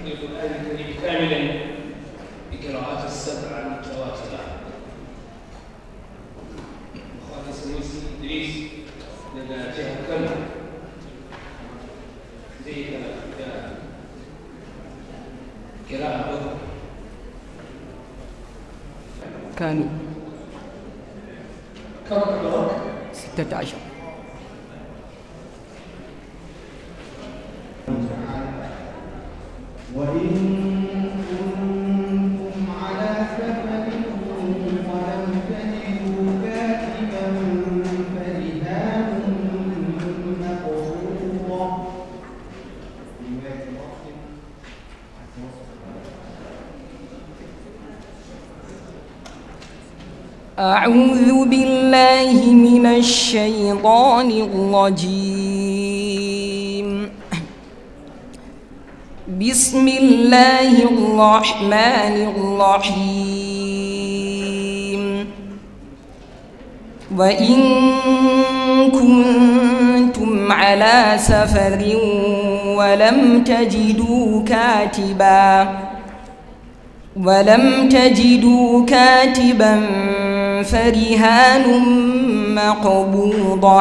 القرآن الكريم كاملا بقراءات السبع المتواترة. أخونا سنوسي إدريس لنا جهة كم زي قراءة كانوا كم قراءة؟ 16. وإن كنتم على سفر ولم تجدوا كاتبا فرهان مقبوضة. أعوذ بالله من الشيطان الرجيم. بسم الله الرحمن الرحيم. وإن كنتم على سفر ولم تجدوا كاتبا فرهان مقبوضة،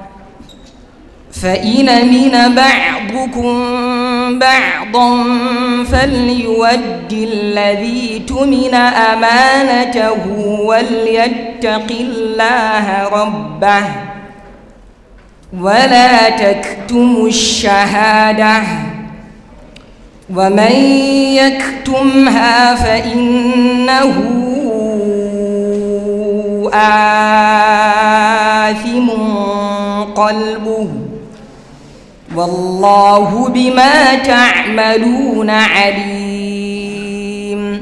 فإن من بعضكم بعضا فليؤد الذي اؤتمن أمانته وليتق الله ربه ولا تكتموا الشهادة، ومن يكتمها فإنه آثم قلبه والله بما تعملون عليم.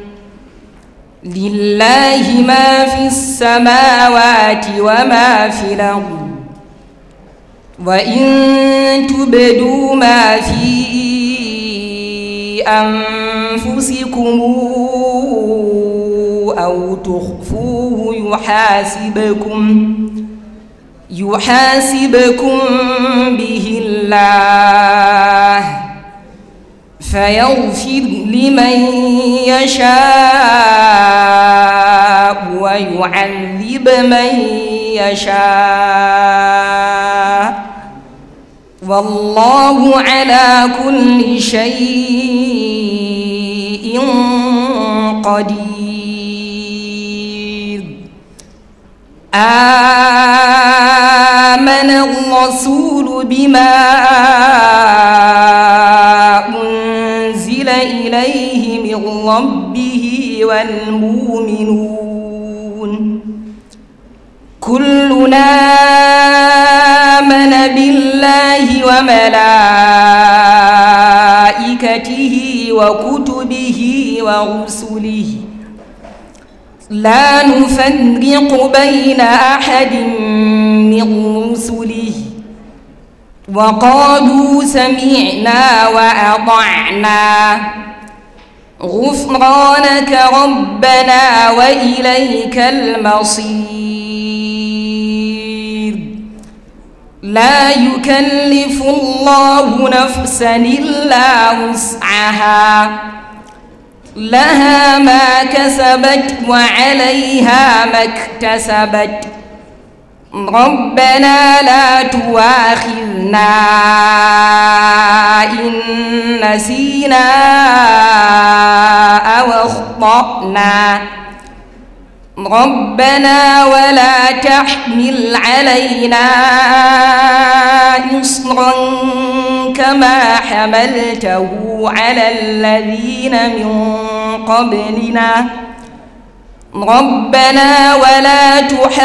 لله ما في السماوات وما في الأرض، وإن تبدوا ما في أنفسكم أو تخفوه يحاسبكم به الله، فيغفر لمن يشاء ويعذب من يشاء، والله على كل شيء قدير. آمن الرسول بما أنزل إليه من ربه والمؤمنون كلنا آمن بالله وملائكته وكتبه ورسله لا نفرق بين أحد من رسله، وقالوا سمعنا وأطعنا غفرانك ربنا وإليك المصير. لا يكلف الله نفسا إلا وسعها، لها ما كسبت وعليها ما اكتسبت. ربنا لا تؤاخذنا إن نسينا أو أخطأنا، ربنا ولا تحمل علينا إصرا كما حملته على الذين من قبلنا، ربنا ولا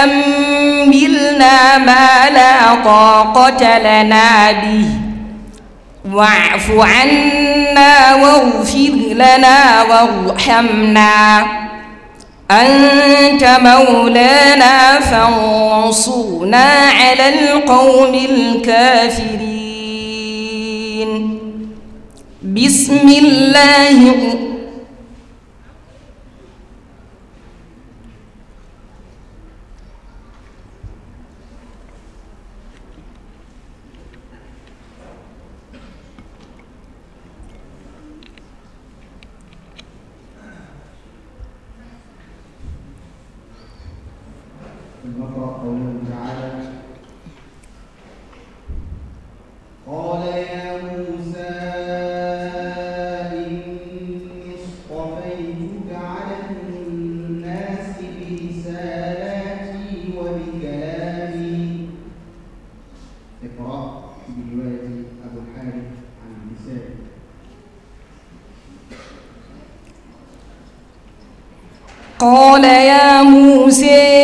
تحملنا ما لا طاقة لنا به، واعف عنا واغفر لنا وارحمنا، أنت مولانا فانصرنا على القوم الكافرين. بسم الله نقرأ قوله تعالى: قال يا موسى إني اصطفيتك على الناس برسالاتي وبكلامي. اقرأ برواية أبو الحارث عن النساء. قال يا موسى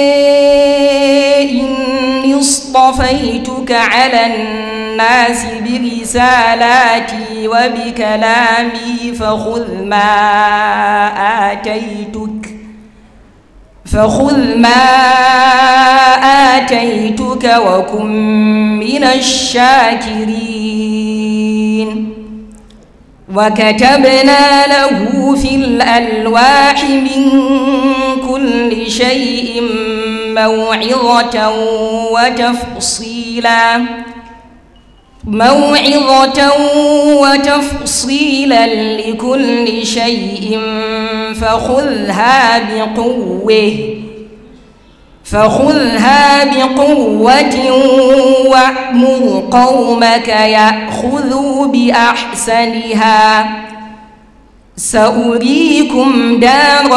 إني اصطفيتك على الناس برسالاتي وبكلامي فخذ ما آتيتك وكن من الشاكرين. وكتبنا له في الألواح من كل شيء موعظة وتفصيلا لكل شيء فخذها بقوة وأمر قومك يأخذوا بأحسنها سأريكم دار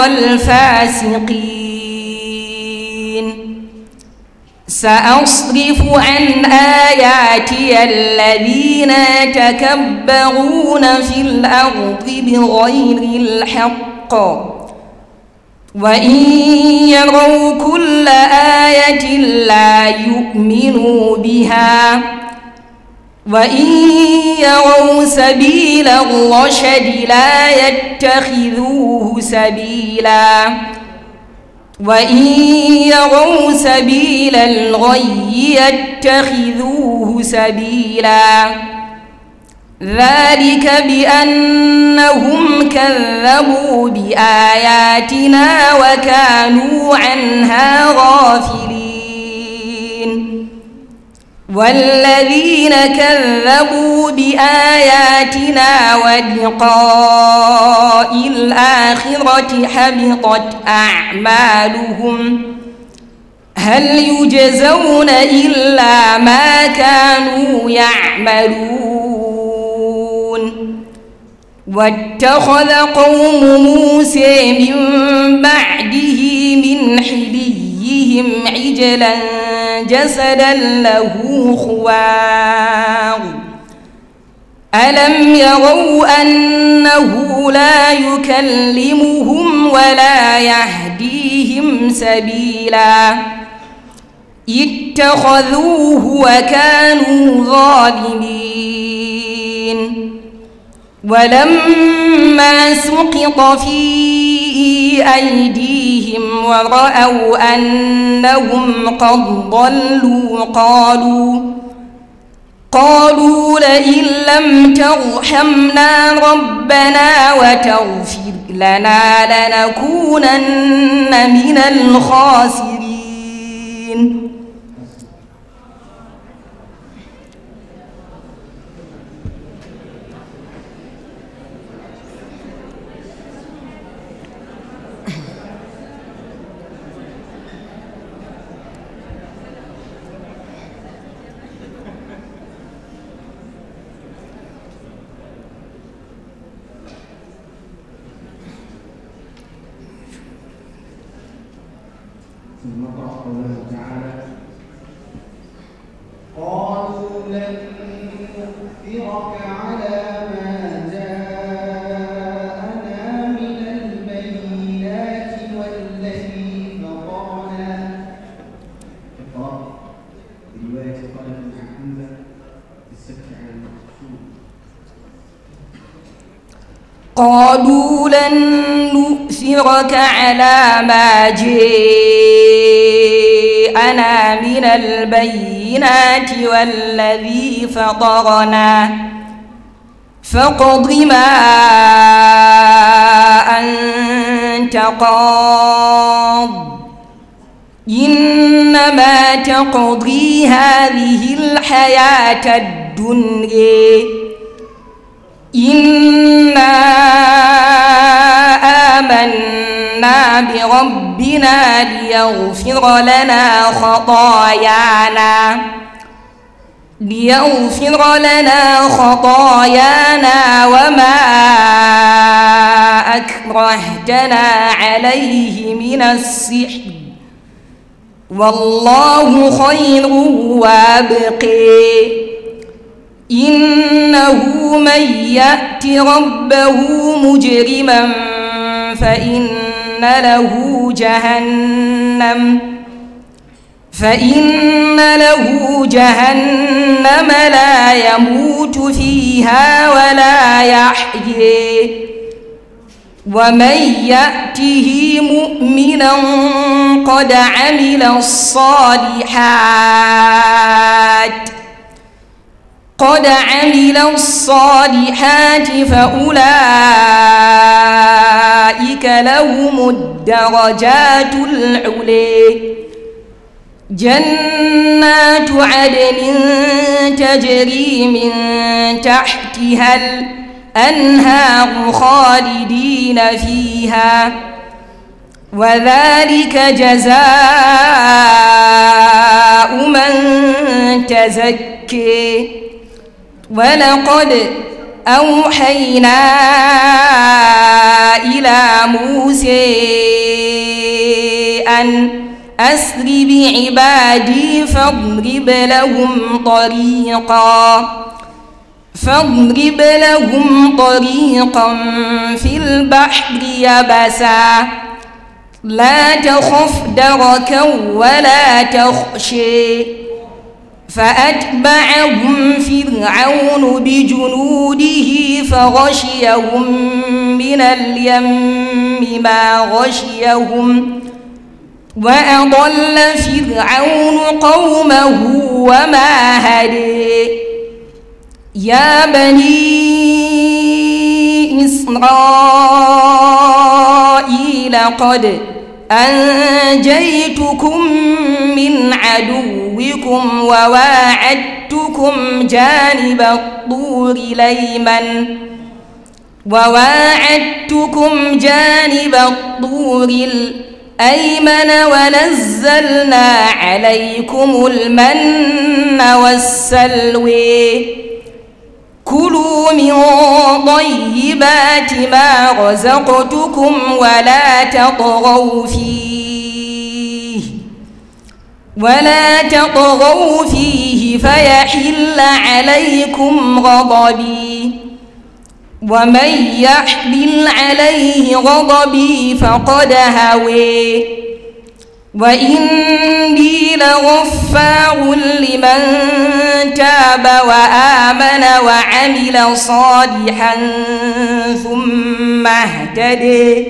الفاسقين. سأصرف عن آياتي الذين يتكبرون في الأرض بغير الحق وإن يروا كل آية لا يؤمنوا بها وإن يروا سبيل الرشد لا يتخذوه سبيلا وإن يروا سبيل الغي يتخذوه سبيلا. ذلك بأنهم كذبوا بآياتنا وكانوا عنها غافلين. والذين كذبوا بآياتنا ولقاء الآخرة حبطت أعمالهم هل يجزون إلا ما كانوا يعملون. واتخذ قوم موسى من بعده من حليهم عجلا جسدا له خوار ألم يروا أنه لا يكلمهم ولا يهديهم سبيلا اتخذوه وكانوا ظالمين. ولما سقط في أيديهم ورأوا أنهم قد ضلوا قالوا لئن لم ترحمنا ربنا وتغفر لنا لنكونن من الخاسرين. ثم قرأ قوله تعالى: قالوا لن نؤثرك على ما جاءنا من البينات والذي فطرنا. اقرأ برواية خلف عن حمزة بالسكت عن المقصود. قالوا لن نؤثرك على ما جاءنا من البينات والذي فطرنا فاقض ما أنت قاض إنما تقضي هذه الحياة الدنيا إنا آمنا بربنا ربنا ليغفر لنا خطايانا وما أكرهتنا عليه من السحر والله خير وابقي إنه من يأت ربه مجرما فإن له جهنم لا يموت فيها ولا يحيي ومن يأته مؤمنا قد عمل الصالحات فأولئك لهم الدرجات العلي جنات عدن تجري من تحتها الأنهار خالدين فيها وذلك جزاء من تزكي ولقد أوحينا إلى موسى أن أسر بعبادي فاضرب لهم طريقا في البحر يبسا لا تخف دركا ولا تخشي فأتبعهم فرعون بجنوده فغشيهم من اليم ما غشيهم وأضل فرعون قومه وما هدي يا بني إسرائيل قد أنجيتكم من عدوكم وواعدتكم جانب الطور الأيمن ونزلنا عليكم المن والسلوى كلوا من طيبات ما رزقتكم ولا تطغوا فيه فيحل عليكم غضبي ومن يحلل عليه غضبي فقد هوي وإني لغفار لمن تاب وآمن وعمل صالحا ثم اهتدي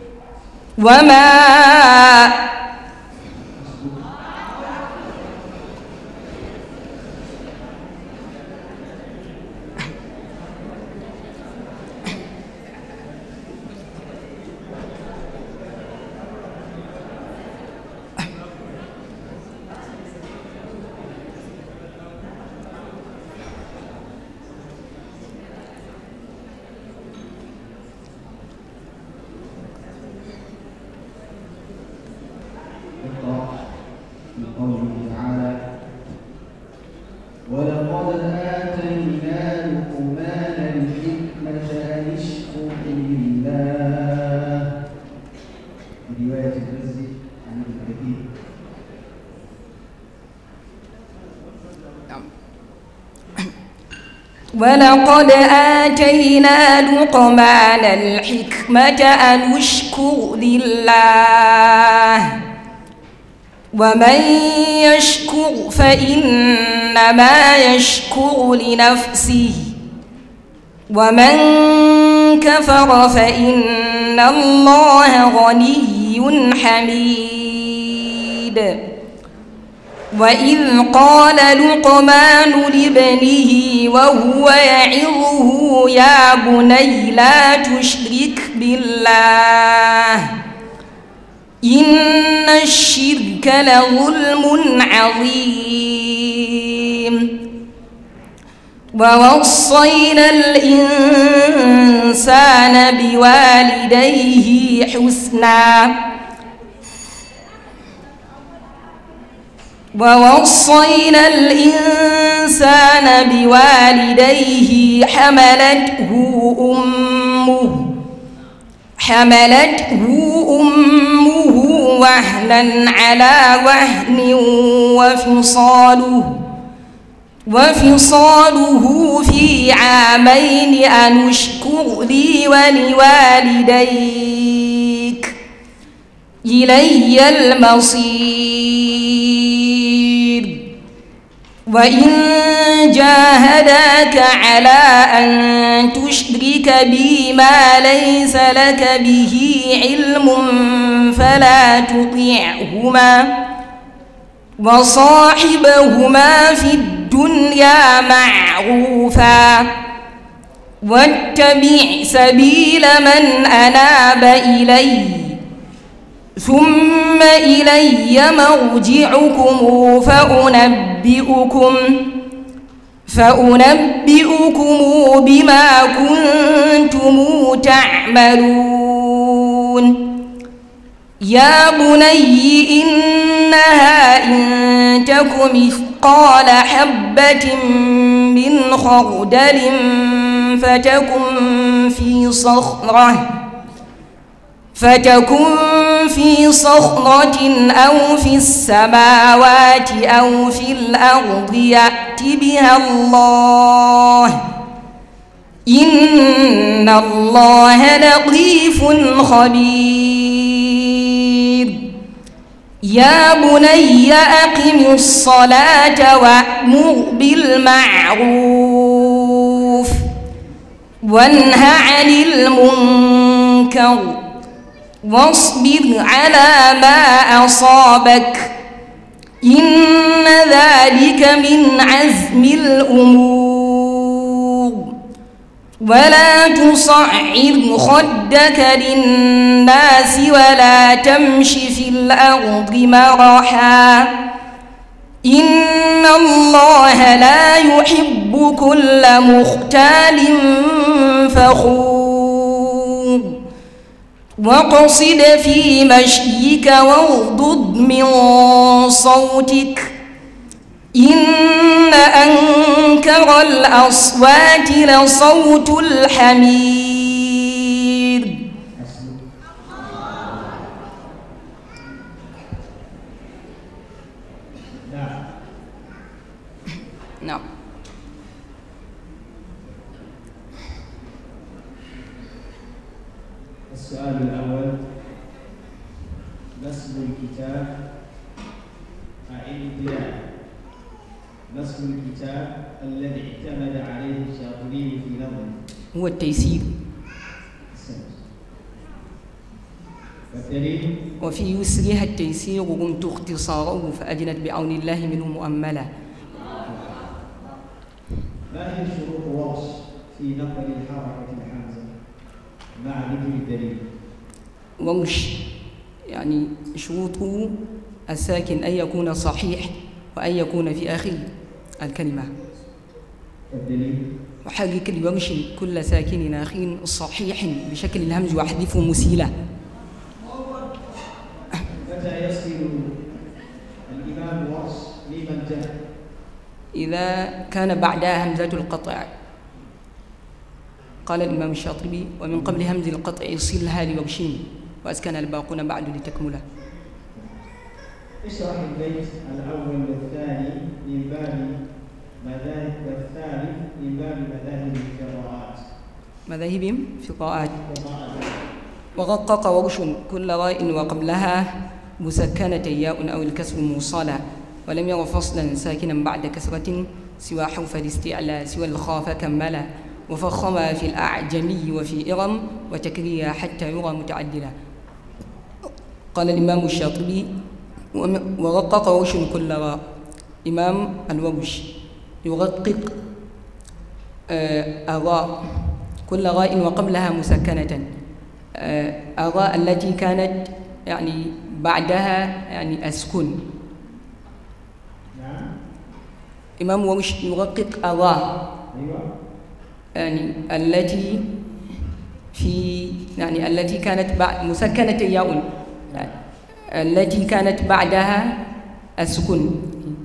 قوله تعالى ولقد آتينا لقمان الحكمة أن اشكر لله رواية الرزق عن ابن كثير. ولقد آتينا لقمان الحكمة أن اشكر لله ومن يشكر فإنما يشكر لنفسه ومن كفر فإن الله غني حميد. وإذ قال لقمان لابنه وهو يعظه يا بني لا تشرك بالله إن الشرك لظلم عظيم. ووصينا الإنسان بوالديه حسنا ووصينا الإنسان بوالديه حملته أمه وهنا على وهن وفصاله في عامين أن اشكر لي ولوالديك إلي المصير وإن جاهداك على أن تشرك بي ما ليس لك به علم فلا تطعهما وصاحبهما في الدنيا معروفا واتبع سبيل من أناب إلي ثم إلي مرجعكم فأنبئكم بما كنتم تعملون يا بني إنها إن تك مثقال حبة من خردل فتكن في صخرة أو في السماوات أو في الأرض يأت بها الله إن الله لطيف خبير يا بني أقم الصلاة وأمر بالمعروف وانه عن المنكر واصبر على ما أصابك إن ذلك من عزم الأمور ولا تصعر خدك للناس ولا تمش في الأرض مرحا إن الله لا يحب كل مختال فخور واقصد في مشيك واغضض من صوتك إن أنكر الأصوات لصوت الحمير. نعم. السؤال الأول: ما اسم الكتاب ما اسم الكتاب الذي اعتمد عليه الشاطبي في نظمه؟ هو التيسير. والدليل؟ وفي يسرها التيسير قمت اختصاره فأجنت بعون الله منه مؤملا. ما هي شروط ورش في نقل الحركة الحمزة مع ذكر الدليل؟ ورش يعني شروطه الساكن أن يكون صحيح وأن يكون في آخر الكلمة. الدليل؟ وحرك لورش كل ساكن آخر صحيح بشكل الهمز واحذفه مسيلة. متى يصل الإمام ورش لمن جاء؟ إذا كان بعدها همزة القطع. قال الإمام الشاطبي: ومن قبل همز القطع صلها لورشين وأسكن الباقون بعد لتكمله. اشرح البيت الأول والثاني من باب مذاهب والثالث من باب مذاهب القراءات. مذاهب في قراءات. ورقق ورش كل راء وقبلها مسكنة ياء أو الكسر موصلا ولم ير فصلا ساكنا بعد كسرة سوى حرف الاستعلاء سوى الخاف كملا وفخما في الأعجمي وفي إرم وتكريا حتى يرى متعدلا. قال الإمام الشاطبي: ورقق ورش كل راء. إمام الورش يرقق الراء كل راء وقبلها مسكنة. الراء التي كانت يعني بعدها يعني أسكن. إمام ورش يرقق الراء يعني التي في يعني التي كانت مسكنة ياء التي كانت بعدها السكون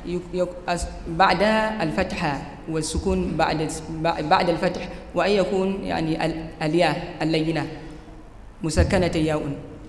بعدها الفتحة والسكون بعد الفتح، وأن يكون يعني الياء اللينة مسكنة ياء.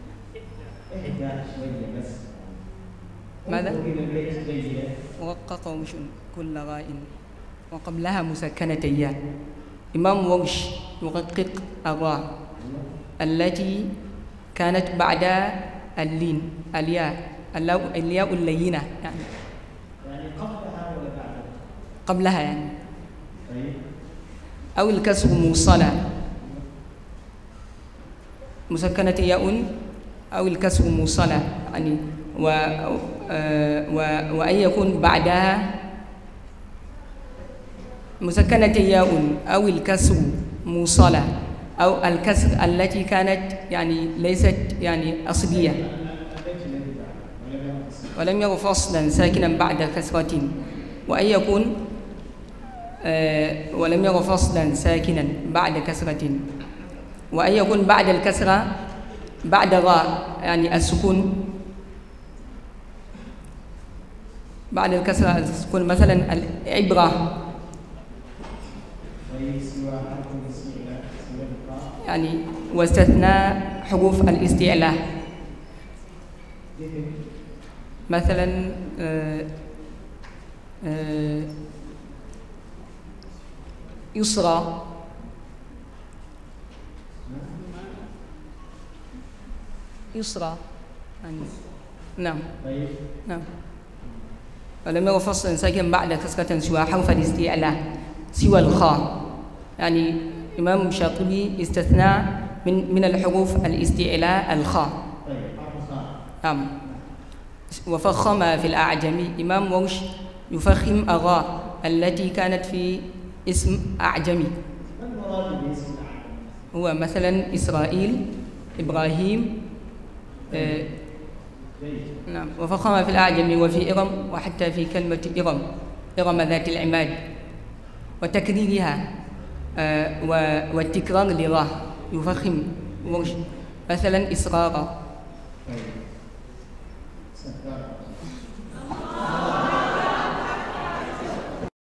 ماذا؟ ورقق ومش كل راء وقبلها مسكنة ياء. إمام ورش يرقق الراء التي كانت بعد اللين الياء اللينة يعني قبلها ولا بعدها؟ قبلها يعني. طيب. أو الكسر موصلة مسكنة ياء أو الكسر موصلة يعني وأن يكون بعدها مسكنة ياء أو الكسر موصلة أو الكسر التي كانت يعني ليست يعني أصلية ولم ير فصلا ساكنا بعد كسرة، وأن يكون ولم ير فصلا ساكنا بعد كسرة، وأن يكون بعد الكسرة بعد راء يعني السكون بعد الكسرة السكون مثلا العبرة يعني واستثناء حروف الاستعلاء مثلا يسرى يعني نعم نعم. ولم ير فصلا ساكنا بعد كسرة سوى حرف الاستعلاء سوى الخاء، يعني إمام الشاطبي استثنى من الحروف الاستعلاء الخاء. نعم. وفخم في الأعجمي إمام ورش يفخم الراء التي كانت في اسم أعجمي. هو مثلا إسرائيل إبراهيم نعم. وفخم في الأعجمي وفي إرم وحتى في كلمة إرم ذات العماد وتكريرها والتكرار لراء يفخم ورش مثلا إصرارا.